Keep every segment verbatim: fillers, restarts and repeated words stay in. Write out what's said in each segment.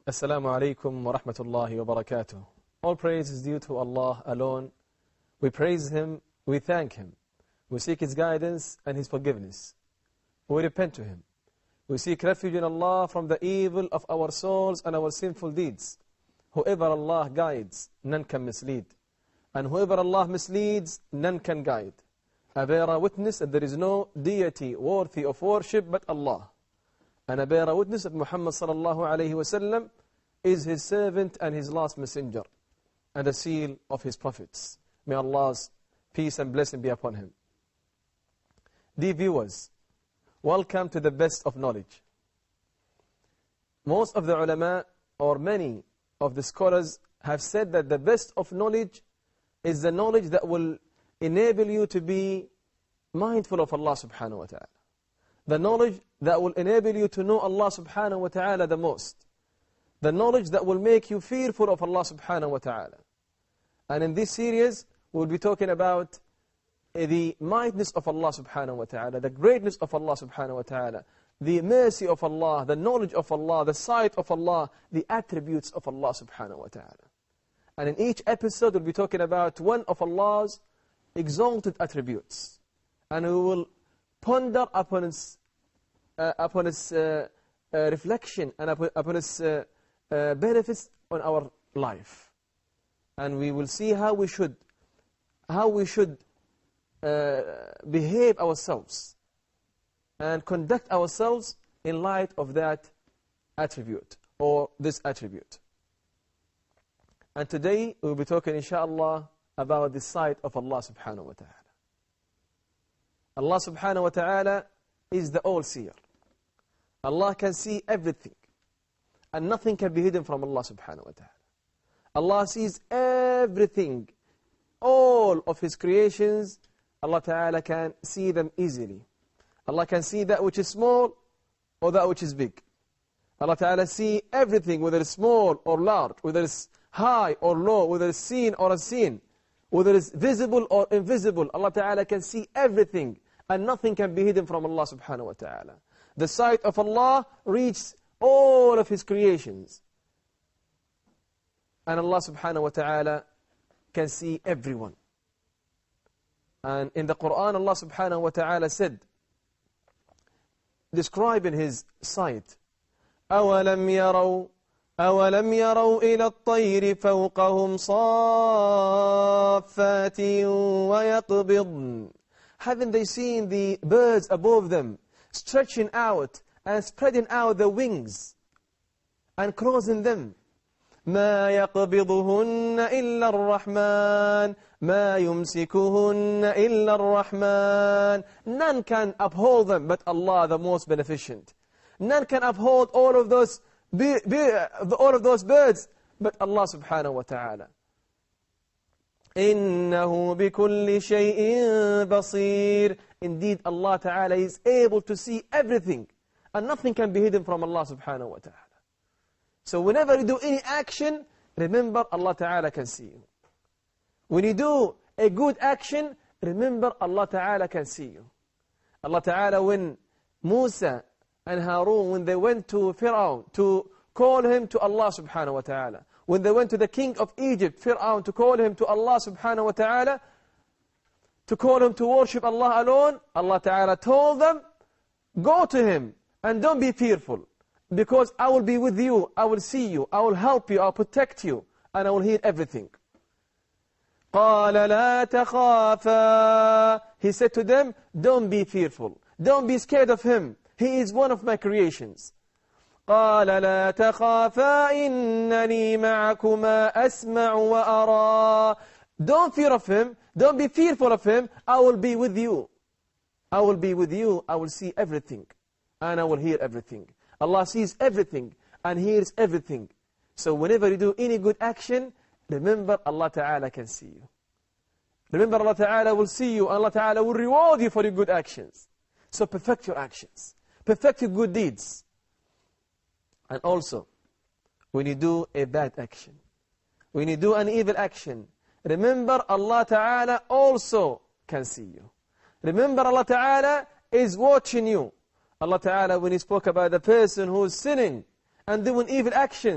Assalamu alaikum wa rahmatullahi wa barakatuh. All praise is due to Allah alone. We praise Him, we thank Him. We seek His guidance and His forgiveness. We repent to Him. We seek refuge in Allah from the evil of our souls and our sinful deeds. Whoever Allah guides, none can mislead. And whoever Allah misleads, none can guide. I bear a witness that there is no deity worthy of worship but Allah. And I bear a witness that Muhammad sallallahu alayhi wa sallam is His servant and His last messenger, and a seal of His prophets. May Allah's peace and blessing be upon Him. Dear viewers, welcome to the best of knowledge. Most of the ulama, or many of the scholars, have said that the best of knowledge is the knowledge that will enable you to be mindful of Allah subhanahu wa ta'ala. The knowledge that will enable you to know Allah subhanahu wa ta'ala the most. The knowledge that will make you fearful of Allah subhanahu wa ta'ala. And in this series, we'll be talking about the mightiness of Allah subhanahu wa ta'ala, the greatness of Allah subhanahu wa ta'ala, the mercy of Allah, the knowledge of Allah, the sight of Allah, the attributes of Allah subhanahu wa ta'ala. And in each episode, we'll be talking about one of Allah's exalted attributes. And we will ponder upon its, uh, upon its uh, uh, reflection and upon, upon its uh, uh, benefits on our life. And we will see how we should, how we should uh, behave ourselves and conduct ourselves in light of that attribute or this attribute. And today we'll be talking, inshallah, about the sight of Allah subhanahu wa ta'ala. Allah subhanahu wa ta'ala is the all-seer. Allah can see everything. And nothing can be hidden from Allah subhanahu wa ta'ala. Allah sees everything. All of His creations, Allah ta'ala can see them easily. Allah can see that which is small or that which is big. Allah ta'ala sees everything, whether it's small or large, whether it's high or low, whether it's seen or unseen, whether it's visible or invisible. Allah ta'ala can see everything, and nothing can be hidden from Allah subhanahu wa ta'ala. The sight of Allah reaches all of His creations. And Allah subhanahu wa ta'ala can see everyone. And in the Quran, Allah subhanahu wa ta'ala said, describing His sight, أَوَلَمْ يَرَوْا أَوَلَمْ يَرَوْا إِلَى الطَّيْرِ فَوْقَهُمْ صَافَّاتٍ وَيَقْبِضْنَ. Haven't they seen the birds above them stretching out and spreading out their wings and crossing them? مَا يَقْبِضُهُنَّ إِلَّا الرَّحْمَنِ مَا يُمْسِكُهُنَّ إِلَّا الرَّحْمَنِ. None can uphold them but Allah, the most beneficent. None can uphold all of those be, be, all of those birds but Allah subhanahu wa ta'ala. إِنَّهُ بِكُلِّ شَيْءٍ بَصِيرٍ. Indeed, Allah ta'ala is able to see everything, and nothing can be hidden from Allah subhanahu wa ta'ala. So whenever you do any action, remember Allah ta'ala can see you. When you do a good action, remember Allah ta'ala can see you. Allah ta'ala, when Musa and Harun, when they went to Fir'aun to call him to Allah subhanahu wa ta'ala, when they went to the king of Egypt, Fir'aun, to call him to Allah subhanahu wa ta'ala, to call him to worship Allah alone, Allah ta'ala told them, go to him and don't be fearful, because I will be with you, I will see you, I will help you, I will protect you, and I will hear everything. قَالَ لَا تَخَافَا. He said to them, don't be fearful, don't be scared of him, he is one of my creations. قَالَ لَا تَخَافَا إِنَّنِي مَعَكُمَا أَسْمَعُ وَأَرَى. Don't fear of him, don't be fearful of him, I will be with you. I will be with you, I will see everything, and I will hear everything. Allah sees everything and hears everything. So whenever you do any good action, remember Allah Ta'ala can see you. Remember Allah Ta'ala will see you, Allah Ta'ala will reward you for your good actions. So perfect your actions, perfect your good deeds. And also, when you do a bad action, when you do an evil action, remember Allah Ta'ala also can see you. Remember Allah Ta'ala is watching you. Allah Ta'ala, when He spoke about the person who is sinning and doing evil actions,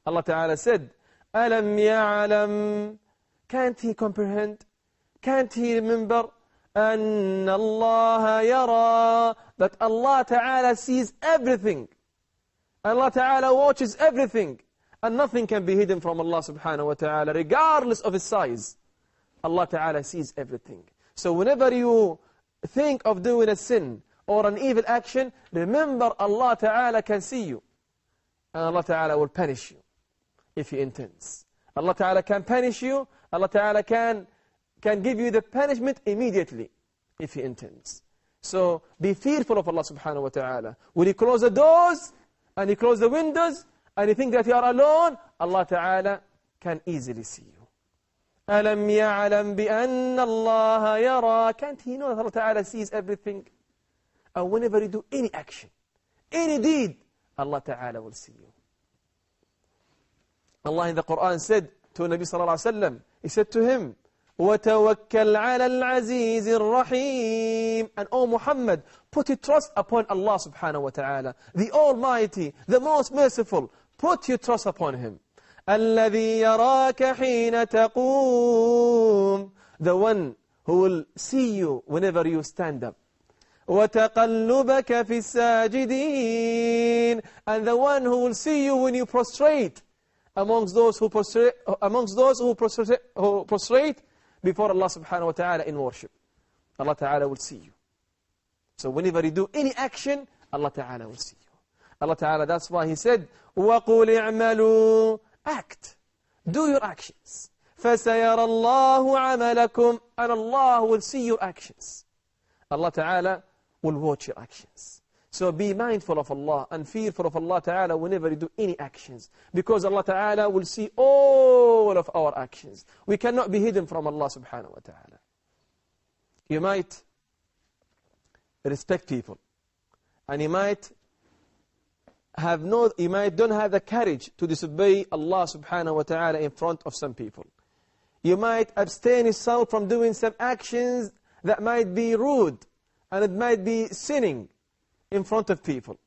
Allah Ta'ala said, أَلَمْ يَعْلَمْ Can't he comprehend? Can't he remember? أَنَّ اللَّهَ يَرَى That Allah Ta'ala sees everything. Allah Ta'ala watches everything. And nothing can be hidden from Allah Subhanahu wa Ta'ala, regardless of its size. Allah Ta'ala sees everything. So whenever you think of doing a sin or an evil action, remember Allah Ta'ala can see you. And Allah Ta'ala will punish you if He intends. Allah Ta'ala can punish you. Allah Ta'ala can, can give you the punishment immediately if He intends. So be fearful of Allah Subhanahu wa Ta'ala. When you close the doors and you close the windows and you think that you are alone, Allah Ta'ala can easily see you. أَلَمْ يَعْلَمْ بِأَنَّ اللَّهَ يَرَى Can't He know that Allah Ta'ala sees everything? And whenever you do any action, any deed, Allah Ta'ala will see you. Allah in the Quran said to Nabi Sallallahu Alaihi Wasallam, He said to him, وَتَوَكَّلْ عَلَى الْعَزِيزِ الرَّحِيمِ And O Muhammad, put your trust upon Allah Subhanahu wa Ta'ala, the Almighty, the most merciful. Put your trust upon Him. الَّذِي يَرَاكَ حِينَ تَقُومُ The one who will see you whenever you stand up. وَتَقَلُّبَكَ فِي السَّاجِدِينَ And the one who will see you when you prostrate amongst those who prostrate, amongst those who prostrate, who prostrate before Allah Subhanahu wa Ta'ala in worship. Allah Ta'ala will see you. So whenever you do any action, Allah Ta'ala will see you. Allah Ta'ala, that's why He said, وَقُلِ اعْمَلُوا Act. Do your actions. فَسَيَرَ اللَّهُ عَمَلَكُمْ And Allah will see your actions. Allah Ta'ala will watch your actions. So be mindful of Allah and fearful of Allah Ta'ala whenever you do any actions. Because Allah Ta'ala will see all of our actions. We cannot be hidden from Allah Subhanahu wa Ta'ala. You might respect people. And you might have no, you might don't have the courage to disobey Allah Subhanahu wa Ta'ala in front of some people. You might abstain yourself from doing some actions that might be rude and it might be sinning in front of people.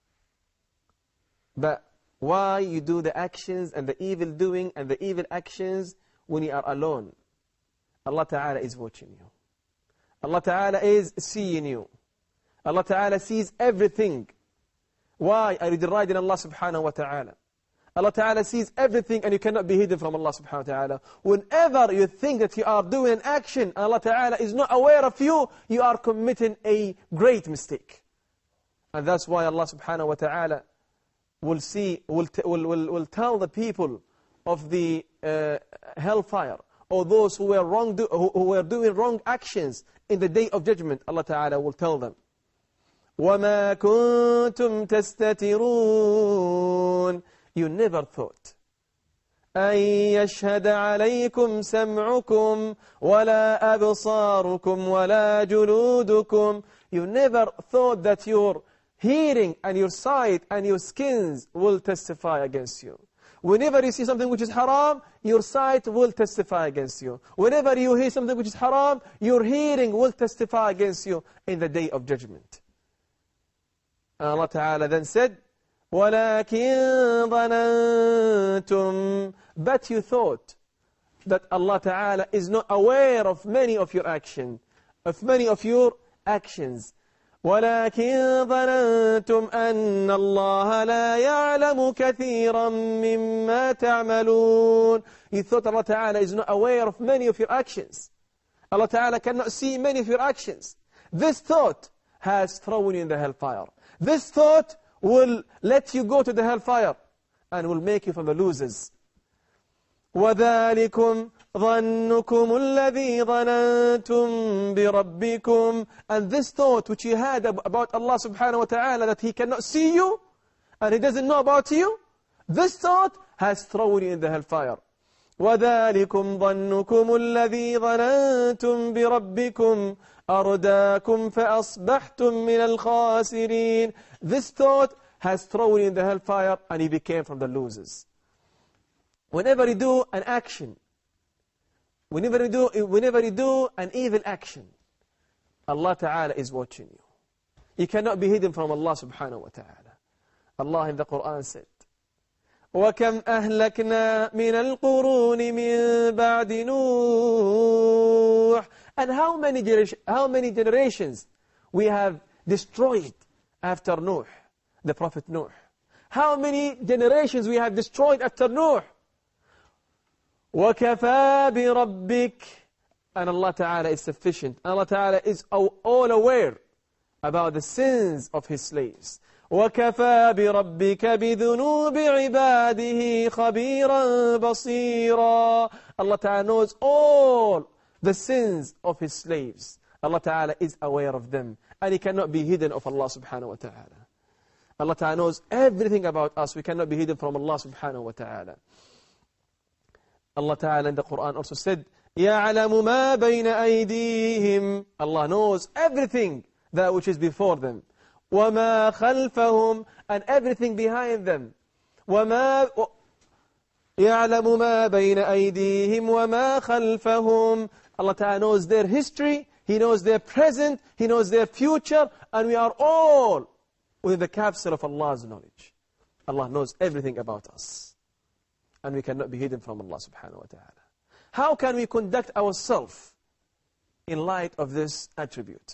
But why you do the actions and the evil doing and the evil actions when you are alone? Allah Ta'ala is watching you. Allah Ta'ala is seeing you. Allah Ta'ala sees everything. Why are you deriding Allah Subhanahu wa Ta'ala? Allah Ta'ala sees everything and you cannot be hidden from Allah Subhanahu wa Ta'ala. Whenever you think that you are doing an action and Allah Ta'ala is not aware of you, you are committing a great mistake. And that's why Allah Subhanahu wa Ta'ala will see, will, will, will, will tell the people of the uh, hellfire, or those who were, wrong do, who, who were doing wrong actions in the day of judgment, Allah Ta'ala will tell them, وَمَا كُنْتُمْ تَسْتَتِرُونَ You never thought أَن يَشْهَدَ عَلَيْكُمْ سَمْعُكُمْ وَلَا أَبْصَارُكُمْ وَلَا جُلُودُكُمْ You never thought that your hearing and your sight and your skins will testify against you. Whenever you see something which is haram, your sight will testify against you. Whenever you hear something which is haram, your hearing will testify against you in the day of judgment. And Allah Ta'ala then said, وَلَكِنْ ظَنَنْتُمْ But you thought that Allah Ta'ala is not aware of many of your actions, of many of your actions. وَلَكِنْ ظَنَنْتُمْ أَنَّ اللَّهَ لَا يَعْلَمُ كَثِيرًا مِمَّا تَعْمَلُونَ You thought Allah Ta'ala is not aware of many of your actions. Allah Ta'ala cannot see many of your actions. This thought has thrown you in the hellfire. This thought will let you go to the hellfire and will make you from the losers. وَذَلِكُمْ ظَنُّكُمُ الَّذِي ظَنَنْتُمْ بِرَبِّكُمْ And this thought which you had about Allah Subhanahu wa Ta'ala, that He cannot see you and He doesn't know about you, this thought has thrown you in the hellfire. وَذَلِكُمْ ظَنُّكُمُ الَّذِي ظَنَنْتُمْ بِرَبِّكُمْ أَرْدَاكُمْ فَأَصْبَحْتُمْ مِنَ الْخَاسِرِينَ This thought has thrown you in the hellfire and you became from the losers. Whenever you do an action, whenever you do, whenever you do an evil action, Allah Ta'ala is watching you. You cannot be hidden from Allah Subhanahu wa Ta'ala. Allah in the Quran said, وَكَمْ أَهْلَكْنَا مِنَ الْقُرُونِ مِنْ بَعْدِ نُوحٍ. And how many, how many generations we have destroyed after Nuh, the Prophet Nuh. How many generations we have destroyed after Nuh. وَكَفَى بِرَبِّكَ. And Allah Ta'ala is sufficient. Allah Ta'ala is all aware about the sins of His slaves. وَكَفَى بِرَبِّكَ بِذُنُوبِ عِبَادِهِ خَبِيرًا بَصِيرًا. Allah Ta'ala knows all the sins of His slaves. Allah Ta'ala is aware of them. And He cannot be hidden of Allah Subhanahu wa Ta'ala. Allah Ta'ala knows everything about us. We cannot be hidden from Allah Subhanahu wa Ta'ala. Allah Ta'ala in the Quran also said, يَعْلَمُ مَا بَيْنَ أَيْدِيهِمْ. Allah knows everything that which is before them. وَمَا خَلْفَهُمْ. And everything behind them. وَمَا يَعْلَمُ مَا بَيْنَ أَيْدِيهِمْ وَمَا خَلْفَهُمْ. Allah Ta'ala knows their history, He knows their present, He knows their future, and we are all within the capsule of Allah's knowledge. Allah knows everything about us. And we cannot be hidden from Allah Subhanahu wa Ta'ala. How can we conduct ourselves in light of this attribute?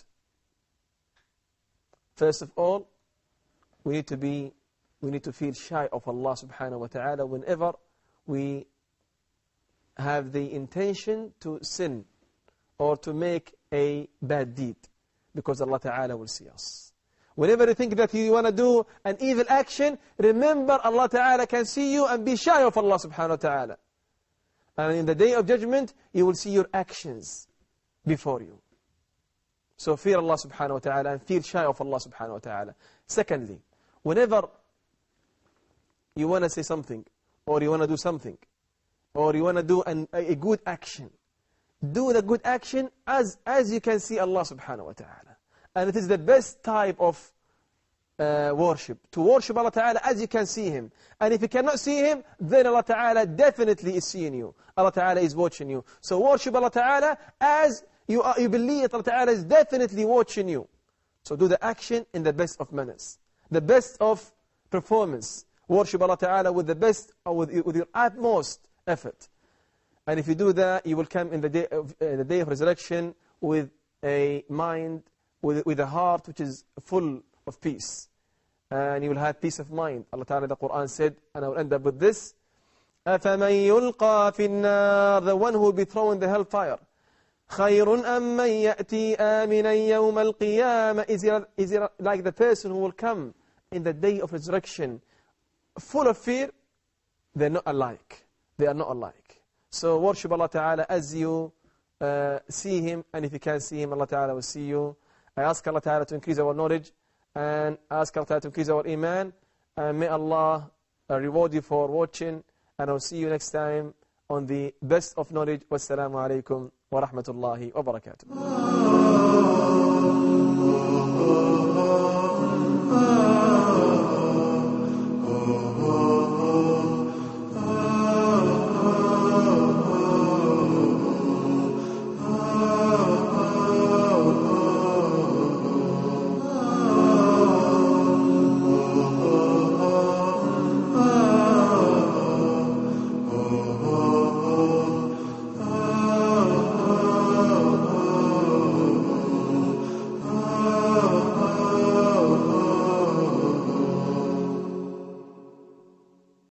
First of all, we need to be, we need to feel shy of Allah Subhanahu wa Ta'ala whenever we have the intention to sin or to make a bad deed, because Allah Ta'ala will see us. Whenever you think that you want to do an evil action, remember Allah Ta'ala can see you and be shy of Allah Subhanahu wa Ta'ala. And in the day of judgment, you will see your actions before you. So fear Allah Subhanahu wa Ta'ala and feel shy of Allah Subhanahu wa Ta'ala. Secondly, whenever you want to say something, or you want to do something, or you want to do an, a good action, do the good action as, as you can see Allah Subhanahu wa Ta'ala. And it is the best type of uh, worship, to worship Allah Ta'ala as you can see Him. And if you cannot see Him, then Allah Ta'ala definitely is seeing you. Allah Ta'ala is watching you. So worship Allah Ta'ala as you, are, you believe that Allah Ta'ala is definitely watching you. So do the action in the best of manners, the best of performance. Worship Allah Ta'ala with the best, or with, with your utmost effort. And if you do that, you will come in the day of, uh, the day of resurrection with a mind, with, with a heart which is full of peace. And you will have peace of mind. Allah Ta'ala in the Quran said, and I will end up with this, أَفَمَنْ يُلْقَى فِي النَّارِ. The one who will be thrown in the hellfire. خَيْرٌ أَمْ مَنْ يَأْتِي آمِنًا يَوْمَ الْقِيَامَةِ. Is he, is he like the person who will come in the day of resurrection full of fear? They are not alike. They are not alike. So worship Allah Ta'ala as you uh, see Him, and if you can't see Him, Allah Ta'ala will see you. I ask Allah Ta'ala to increase our knowledge, and ask Allah Ta'ala to increase our iman, and may Allah uh, reward you for watching, and I'll see you next time on the best of knowledge. Wassalamu alaikum wa rahmatullahi wa barakatuh.